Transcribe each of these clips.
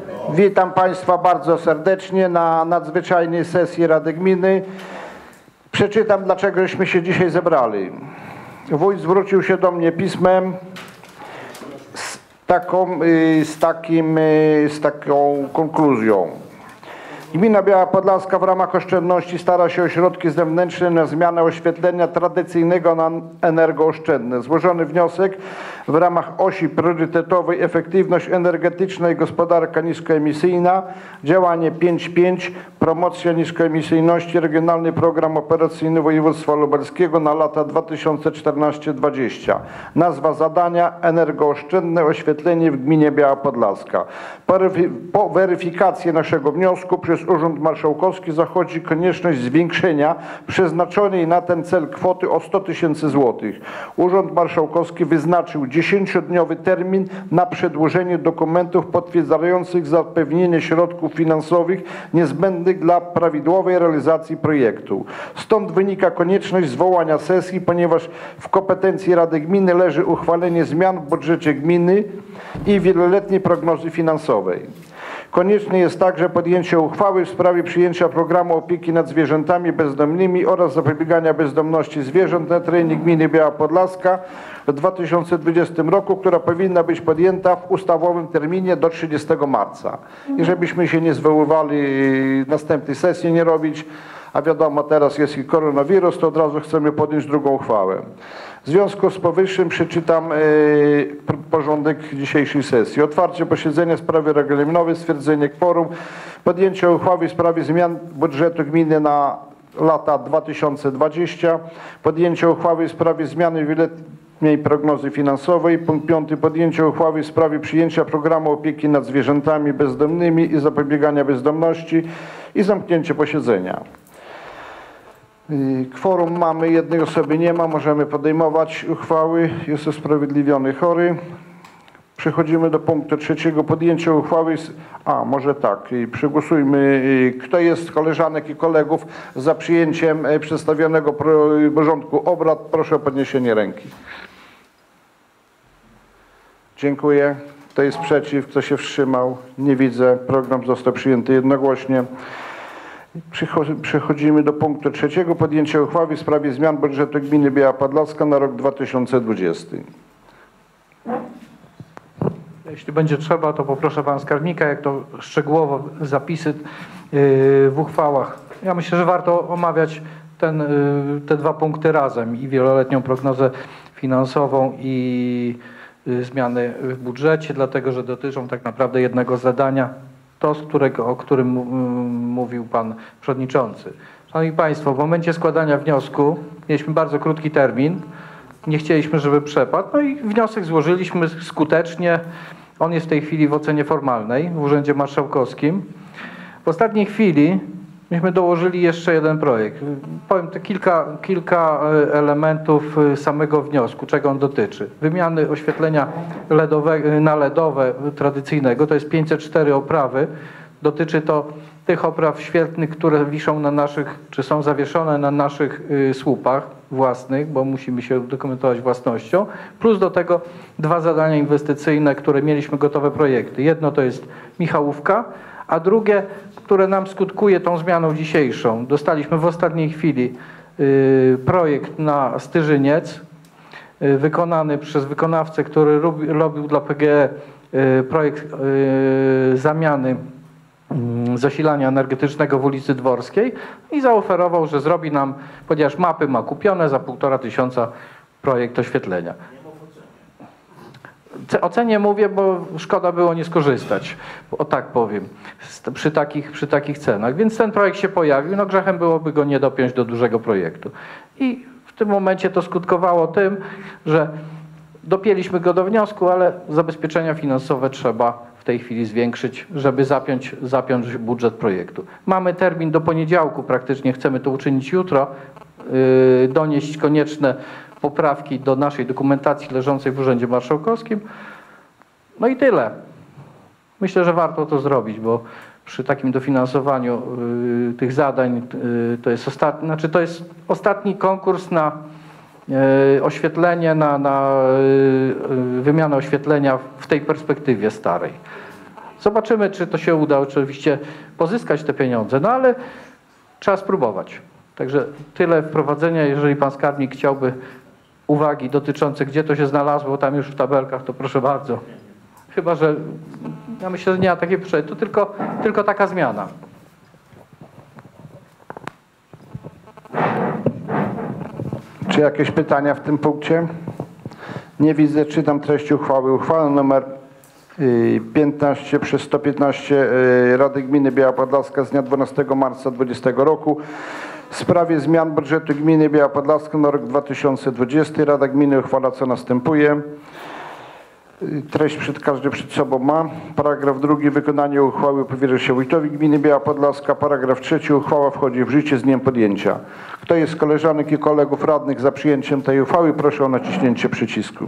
Witam Państwa bardzo serdecznie na nadzwyczajnej sesji Rady Gminy. Przeczytam, dlaczegośmy się dzisiaj zebrali. Wójt zwrócił się do mnie pismem z taką konkluzją. Gmina Biała Podlaska w ramach oszczędności stara się o środki zewnętrzne na zmianę oświetlenia tradycyjnego na energooszczędne. Złożony wniosek w ramach osi priorytetowej efektywność energetyczna i gospodarka niskoemisyjna, działanie 5.5, promocja niskoemisyjności, regionalny program operacyjny województwa lubelskiego na lata 2014-2020. Nazwa zadania: energooszczędne oświetlenie w gminie Biała Podlaska. Po weryfikacji naszego wniosku przez Urząd Marszałkowski zachodzi konieczność zwiększenia przeznaczonej na ten cel kwoty o 100 000 złotych. Urząd Marszałkowski wyznaczył 10-dniowy termin na przedłożenie dokumentów potwierdzających zapewnienie środków finansowych niezbędnych dla prawidłowej realizacji projektu. Stąd wynika konieczność zwołania sesji, ponieważ w kompetencji Rady Gminy leży uchwalenie zmian w budżecie gminy i wieloletniej prognozy finansowej. Konieczne jest także podjęcie uchwały w sprawie przyjęcia programu opieki nad zwierzętami bezdomnymi oraz zapobiegania bezdomności zwierząt na terenie gminy Biała Podlaska w 2020 roku, która powinna być podjęta w ustawowym terminie do 30 marca. I żebyśmy się nie zwoływali następnej sesji, nie robić, a wiadomo, teraz jest i koronawirus, to od razu chcemy podjąć drugą uchwałę. W związku z powyższym przeczytam porządek dzisiejszej sesji. Otwarcie posiedzenia sprawy regulaminowej, stwierdzenie kworum, podjęcie uchwały w sprawie zmian budżetu gminy na lata 2020, podjęcie uchwały w sprawie zmiany wieloletniej prognozy finansowej. Punkt 5. Podjęcie uchwały w sprawie przyjęcia programu opieki nad zwierzętami bezdomnymi i zapobiegania bezdomności i zamknięcie posiedzenia. Kworum mamy, jednej osoby nie ma, możemy podejmować uchwały. Jest usprawiedliwiony chory. Przechodzimy do punktu 3. Podjęcie uchwały. Może tak, przegłosujmy. Kto jest z koleżanek i kolegów za przyjęciem przedstawionego porządku obrad? Proszę o podniesienie ręki. Dziękuję. Kto jest przeciw? Kto się wstrzymał? Nie widzę. Program został przyjęty jednogłośnie. Przechodzimy do punktu 3. Podjęcie uchwały w sprawie zmian budżetu gminy Biała Podlaska na rok 2020. Jeśli będzie trzeba, to poproszę pana skarbnika, jak to szczegółowo zapisy w uchwałach. Ja myślę, że warto omawiać te dwa punkty razem, i wieloletnią prognozę finansową, i zmiany w budżecie, dlatego że dotyczą tak naprawdę jednego zadania, o którym mówił pan przewodniczący. Szanowni Państwo, w momencie składania wniosku mieliśmy bardzo krótki termin. Nie chcieliśmy, żeby przepadł. No i wniosek złożyliśmy skutecznie. On jest w tej chwili w ocenie formalnej w Urzędzie Marszałkowskim. W ostatniej chwili myśmy dołożyli jeszcze jeden projekt. Powiem kilka elementów samego wniosku, czego on dotyczy. Wymiany oświetlenia na LEDowe tradycyjnego, to jest 504 oprawy. Dotyczy to tych opraw świetlnych, które wiszą na naszych, czy są zawieszone na naszych słupach własnych, bo musimy się dokumentować własnością. Plus do tego dwa zadania inwestycyjne, które mieliśmy gotowe projekty. Jedno to jest Michałówka, a drugie, które nam skutkuje tą zmianą dzisiejszą. Dostaliśmy w ostatniej chwili projekt na Styżyniec, wykonany przez wykonawcę, który robił dla PGE projekt zamiany zasilania energetycznego w ulicy Dworskiej i zaoferował, że zrobi nam, ponieważ mapy ma kupione, za 1500 projekt oświetlenia. O cenie mówię, bo szkoda było nie skorzystać, o tak powiem, przy takich cenach. Więc ten projekt się pojawił, no grzechem byłoby go nie dopiąć do dużego projektu. I w tym momencie to skutkowało tym, że dopięliśmy go do wniosku, ale zabezpieczenia finansowe trzeba w tej chwili zwiększyć, żeby zapiąć budżet projektu. Mamy termin do poniedziałku, praktycznie chcemy to uczynić jutro, donieść konieczne poprawki do naszej dokumentacji leżącej w Urzędzie Marszałkowskim. No i tyle. Myślę, że warto to zrobić, bo przy takim dofinansowaniu tych zadań to jest ostatni konkurs na oświetlenie, na wymianę oświetlenia w tej perspektywie starej. Zobaczymy, czy to się uda oczywiście pozyskać te pieniądze, no ale trzeba spróbować. Także tyle wprowadzenia. Jeżeli pan skarbnik chciałby uwagi dotyczące, gdzie to się znalazło, tam już w tabelkach, to proszę bardzo. Chyba że ja myślę, że nie ma takiej potrzeby, to tylko taka zmiana. Czy jakieś pytania w tym punkcie? Nie widzę. Czytam treść uchwały. Uchwała nr 15/115 Rady Gminy Biała Podlaska z dnia 12 marca 2020 roku w sprawie zmian budżetu Gminy Biała Podlaska na rok 2020. Rada Gminy uchwala, co następuje. Treść każdy przed sobą ma. Paragraf 2. Wykonanie uchwały powierza się wójtowi Gminy Biała Podlaska. Paragraf 3. Uchwała wchodzi w życie z dniem podjęcia. Kto jest z koleżanek i kolegów radnych za przyjęciem tej uchwały, proszę o naciśnięcie przycisku.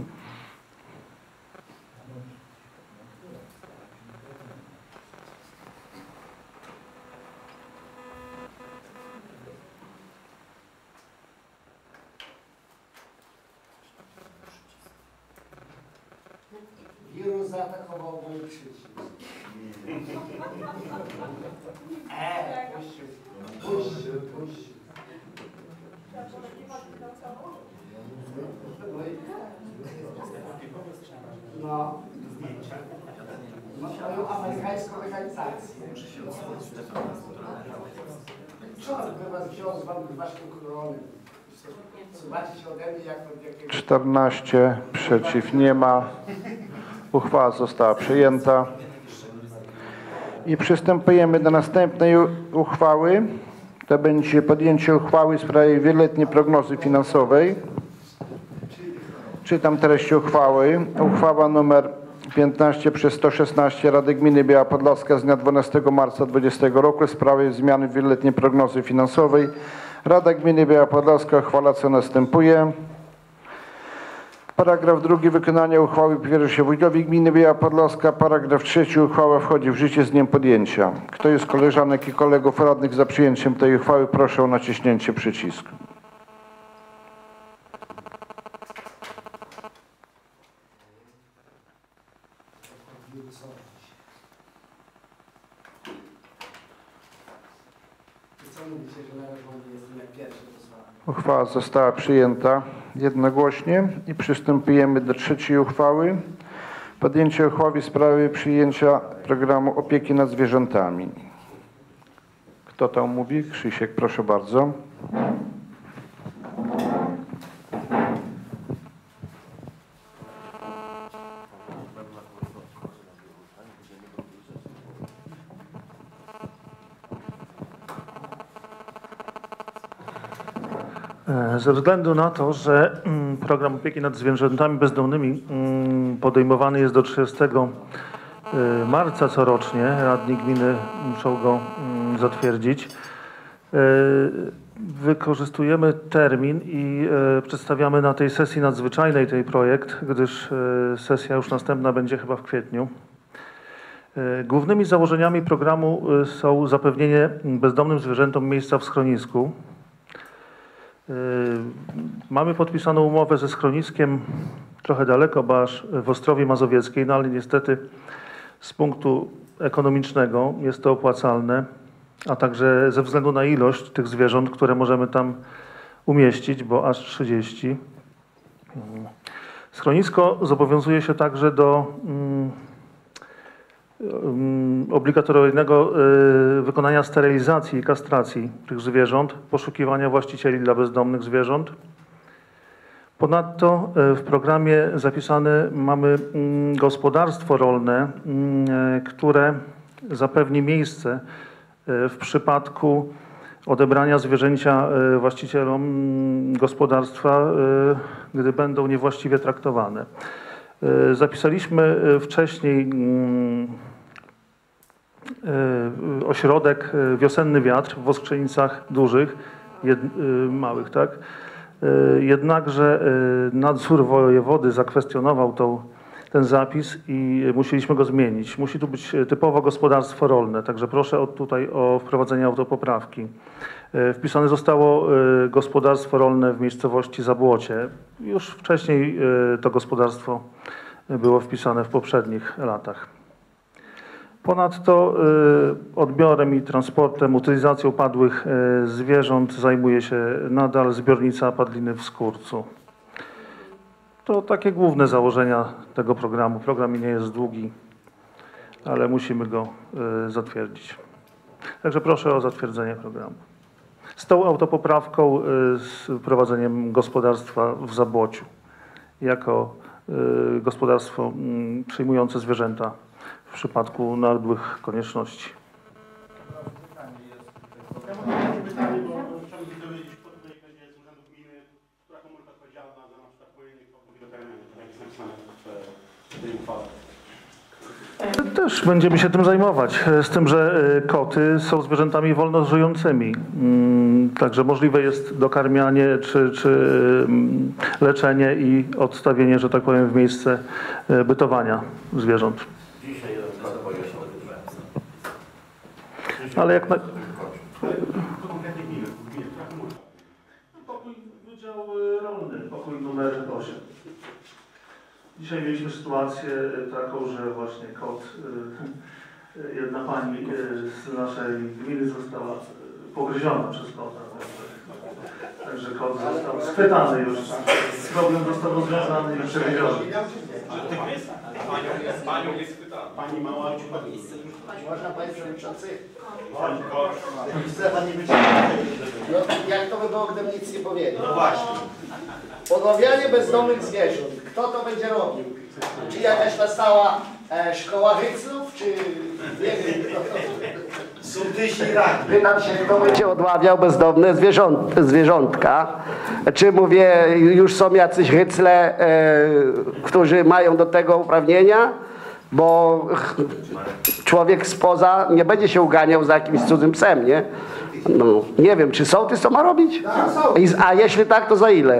Wirus zaatakował mój przycisk. Puść. No. Mają amerykańską legalizację. Co by was wziął z waszym koronem? Słuchajcie się ode mnie jak od jakiegoś... 14. Przeciw nie ma. Uchwała została przyjęta. I przystępujemy do następnej uchwały. To będzie podjęcie uchwały w sprawie wieloletniej prognozy finansowej. Czytam treść uchwały. Uchwała nr 15/116 Rady Gminy Biała Podlaska z dnia 12 marca 2020 roku w sprawie zmiany wieloletniej prognozy finansowej. Rada Gminy Biała Podlaska uchwala, co następuje. Paragraf 2. Wykonanie uchwały powierza się wójtowi Gminy Biała Podlaska. Paragraf 3. Uchwała wchodzi w życie z dniem podjęcia. Kto jest z koleżanek i kolegów radnych za przyjęciem tej uchwały, proszę o naciśnięcie przycisku. Uchwała została przyjęta jednogłośnie i przystępujemy do trzeciej uchwały. Podjęcie uchwały w sprawie przyjęcia programu opieki nad zwierzętami. Kto to mówi? Krzysiek, proszę bardzo. Ze względu na to, że program opieki nad zwierzętami bezdomnymi podejmowany jest do 30 marca corocznie, radni gminy muszą go zatwierdzić, wykorzystujemy termin i przedstawiamy na tej sesji nadzwyczajnej ten projekt, gdyż sesja już następna będzie chyba w kwietniu. Głównymi założeniami programu są zapewnienie bezdomnym zwierzętom miejsca w schronisku. Mamy podpisaną umowę ze schroniskiem trochę daleko, bo aż w Ostrowie Mazowieckiej, no ale niestety z punktu ekonomicznego jest to opłacalne, a także ze względu na ilość tych zwierząt, które możemy tam umieścić, bo aż 30. Schronisko zobowiązuje się także do obligatoryjnego wykonania sterylizacji i kastracji tych zwierząt, poszukiwania właścicieli dla bezdomnych zwierząt. Ponadto w programie zapisane mamy gospodarstwo rolne, które zapewni miejsce w przypadku odebrania zwierzęcia właścicielom gospodarstwa, gdy będą niewłaściwie traktowane. Zapisaliśmy wcześniej ośrodek Wiosenny Wiatr w Oskrzenicach dużych, małych, tak? Jednakże nadzór wojewody zakwestionował ten zapis i musieliśmy go zmienić. Musi tu być typowo gospodarstwo rolne, także proszę tutaj o wprowadzenie autopoprawki. Wpisane zostało gospodarstwo rolne w miejscowości Zabłocie. Już wcześniej to gospodarstwo było wpisane w poprzednich latach. Ponadto odbiorem i transportem, utylizacją padłych zwierząt zajmuje się nadal zbiornica Padliny w Skórcu. To takie główne założenia tego programu. Program nie jest długi, ale musimy go zatwierdzić. Także proszę o zatwierdzenie programu. Z tą autopoprawką z prowadzeniem gospodarstwa w Zabłociu jako gospodarstwo przyjmujące zwierzęta w przypadku nagłych konieczności. Ja mam takie pytanie, bo chciałbym się dowiedzieć, kto tutaj będzie z urzędu gminy, która komórka odpowiedzialna za na przykład pojęcie do terenu, jak jest napisane w tej uchwale. Też będziemy się tym zajmować, z tym, że koty są zwierzętami wolno żyjącymi. Także możliwe jest dokarmianie czy leczenie i odstawienie, że tak powiem, w miejsce bytowania zwierząt. Ale jak na... To konkretnie gminy, która komórka? Pokój, wydział rolny, pokój numer 8. Dzisiaj mieliśmy sytuację taką, że właśnie kot, jedna pani z naszej gminy została pogryziona przez kota. Także kot został schwytany już. Problem został rozwiązany i przewieziony. Panią jest pytana. Pani mała Można panie przewodniczący? Pani kot. Chce pani być... No, jak to by było, gdybym nic nie powiedział? No właśnie. Podawianie bezdomnych zwierząt. Kto to będzie robił? Czy jakaś ta stała szkoła hyclów, czy nie wiem kto to... Sołtysi rad. Pytam się, kto będzie odławiał bezdomne zwierzątka. Czy mówię, już są jacyś hycle, którzy mają do tego uprawnienia? Bo człowiek spoza nie będzie się uganiał za jakimś cudzym psem, nie? No, nie wiem, czy sołtys to ma robić? A jeśli tak, to za ile?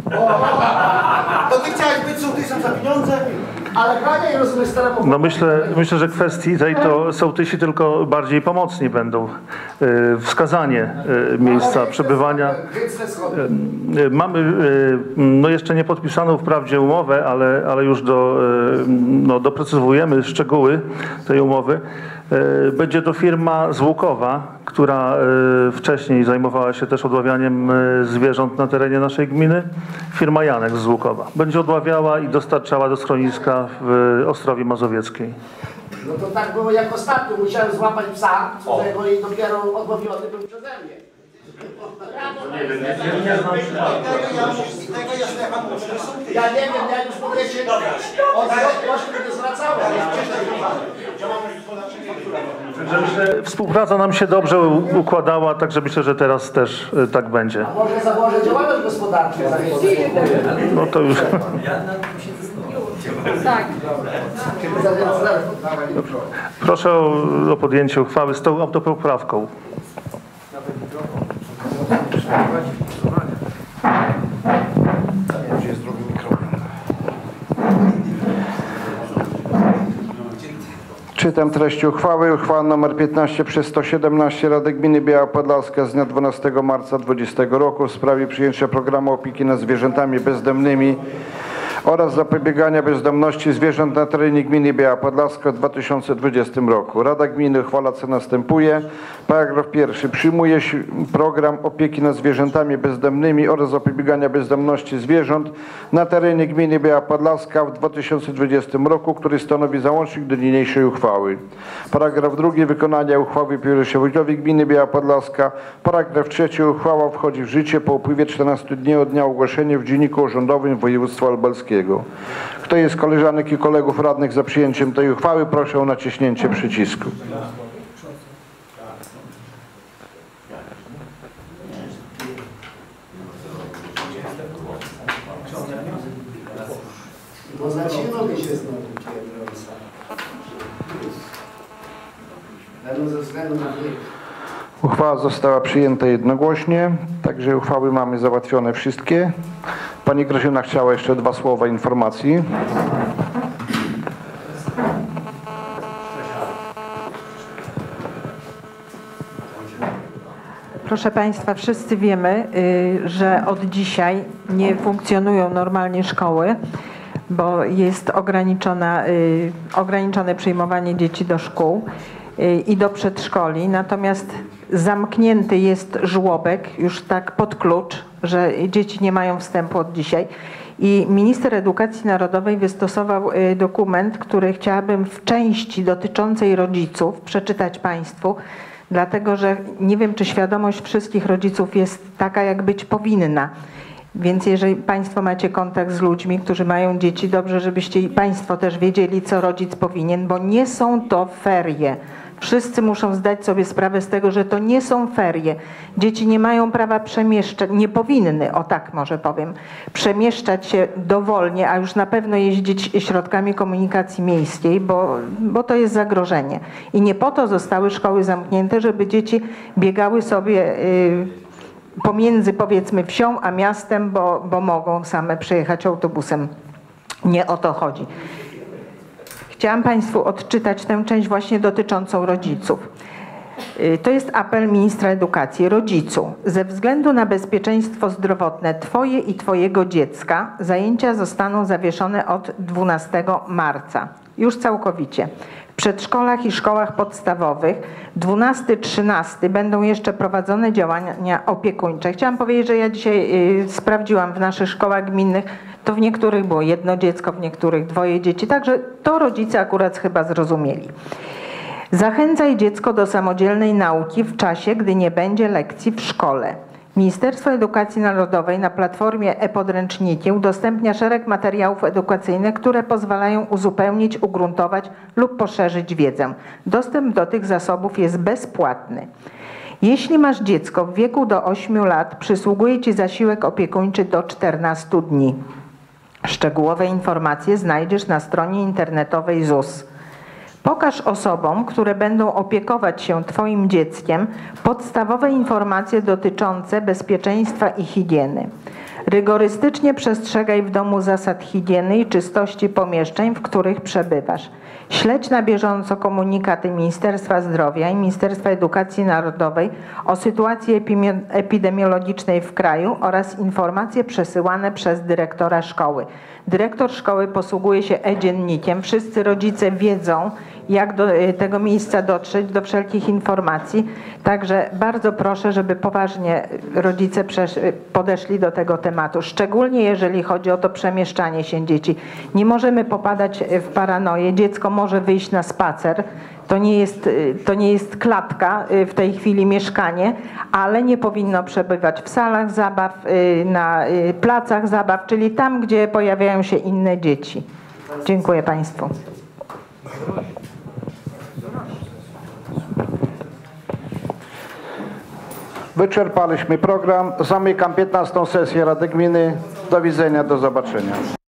To ty chciałeś być sołtysem za pieniądze? Ale Grania nie rozumie staremu. No myślę, że kwestii tej to sołtysi tylko bardziej pomocni będą. Wskazanie miejsca przebywania. Mamy no jeszcze nie podpisaną wprawdzie umowę, ale już doprecyzowujemy szczegóły tej umowy. Będzie to firma z Łukowa, która wcześniej zajmowała się też odławianiem zwierząt na terenie naszej gminy. Firma Janek z Łukowa. Będzie odławiała i dostarczała do schroniska w Ostrowi Mazowieckiej. No to tak było jak ostatnio. Musiałem złapać psa, którego i dopiero odłowiony był przeze mnie. Nie znam przypadku. Ja nie wiem, ja już mówię się od roku nie zwracałem. Także myślę, współpraca nam się dobrze układała, także myślę, że teraz też tak będzie. Może założę działalność gospodarczą. No to już. Tak. Proszę o podjęcie uchwały z tą autopoprawką. Czytam treść uchwały. Uchwała nr 15 przez 117 Rady Gminy Biała Podlaska z dnia 12 marca 2020 roku w sprawie przyjęcia programu opieki nad zwierzętami bezdomnymi oraz zapobiegania bezdomności zwierząt na terenie gminy Biała Podlaska w 2020 roku. Rada Gminy uchwala co następuje. Paragraf pierwszy. Przyjmuje się program opieki nad zwierzętami bezdomnymi oraz zapobiegania bezdomności zwierząt na terenie gminy Biała Podlaska w 2020 roku, który stanowi załącznik do niniejszej uchwały. Paragraf drugi. Wykonanie uchwały pierwszej wójtowi gminy Biała Podlaska. Paragraf trzeci. Uchwała wchodzi w życie po upływie 14 dni od dnia ogłoszenia w Dzienniku Urzędowym Województwa Lubelskiego. Kto jest z koleżanek i kolegów radnych za przyjęciem tej uchwały, proszę o naciśnięcie przycisku. Bo zacięło się znowu. Ze względu na wiek. Uchwała została przyjęta jednogłośnie, także uchwały mamy załatwione wszystkie. Pani Grażyna chciała jeszcze 2 słowa informacji. Proszę Państwa, wszyscy wiemy, że od dzisiaj nie funkcjonują normalnie szkoły. bo jest ograniczone przyjmowanie dzieci do szkół i do przedszkoli. Natomiast zamknięty jest żłobek już tak pod klucz, że dzieci nie mają wstępu od dzisiaj. I minister edukacji narodowej wystosował dokument, który chciałabym w części dotyczącej rodziców przeczytać Państwu, dlatego że nie wiem, czy świadomość wszystkich rodziców jest taka, jak być powinna. Więc jeżeli Państwo macie kontakt z ludźmi, którzy mają dzieci, dobrze, żebyście i Państwo też wiedzieli, co rodzic powinien, bo nie są to ferie. Wszyscy muszą zdać sobie sprawę z tego, że to nie są ferie. Dzieci nie mają prawa przemieszczać, nie powinny, o tak może powiem, przemieszczać się dowolnie, a już na pewno jeździć środkami komunikacji miejskiej, bo to jest zagrożenie. I nie po to zostały szkoły zamknięte, żeby dzieci biegały sobie pomiędzy, powiedzmy, wsią a miastem, bo mogą same przejechać autobusem. Nie o to chodzi. Chciałam Państwu odczytać tę część właśnie dotyczącą rodziców. To jest apel ministra edukacji. Rodzicu, ze względu na bezpieczeństwo zdrowotne Twoje i Twojego dziecka zajęcia zostaną zawieszone od 12 marca. Już całkowicie. W przedszkolach i szkołach podstawowych 12-13 będą jeszcze prowadzone działania opiekuńcze. Chciałam powiedzieć, że ja dzisiaj sprawdziłam w naszych szkołach gminnych, to w niektórych było jedno dziecko, w niektórych dwoje dzieci, także to rodzice akurat chyba zrozumieli. Zachęcaj dziecko do samodzielnej nauki w czasie, gdy nie będzie lekcji w szkole. Ministerstwo Edukacji Narodowej na platformie e-podręczniki udostępnia szereg materiałów edukacyjnych, które pozwalają uzupełnić, ugruntować lub poszerzyć wiedzę. Dostęp do tych zasobów jest bezpłatny. Jeśli masz dziecko w wieku do 8 lat, przysługuje Ci zasiłek opiekuńczy do 14 dni. Szczegółowe informacje znajdziesz na stronie internetowej ZUS. Pokaż osobom, które będą opiekować się Twoim dzieckiem, podstawowe informacje dotyczące bezpieczeństwa i higieny. Rygorystycznie przestrzegaj w domu zasad higieny i czystości pomieszczeń, w których przebywasz. Śledź na bieżąco komunikaty Ministerstwa Zdrowia i Ministerstwa Edukacji Narodowej o sytuacji epidemiologicznej w kraju oraz informacje przesyłane przez dyrektora szkoły. Dyrektor szkoły posługuje się e-dziennikiem. Wszyscy rodzice wiedzą, jak do tego miejsca dotrzeć, do wszelkich informacji. Także bardzo proszę, żeby poważnie rodzice podeszli do tego tematu. Szczególnie jeżeli chodzi o to przemieszczanie się dzieci. Nie możemy popadać w paranoję. Dziecko może wyjść na spacer. To nie jest klatka, w tej chwili mieszkanie, ale nie powinno przebywać w salach zabaw, na placach zabaw, czyli tam, gdzie pojawiają się inne dzieci. Dziękuję Państwu. Wyczerpaliśmy program. Zamykam 15. sesję Rady Gminy. Do widzenia, do zobaczenia.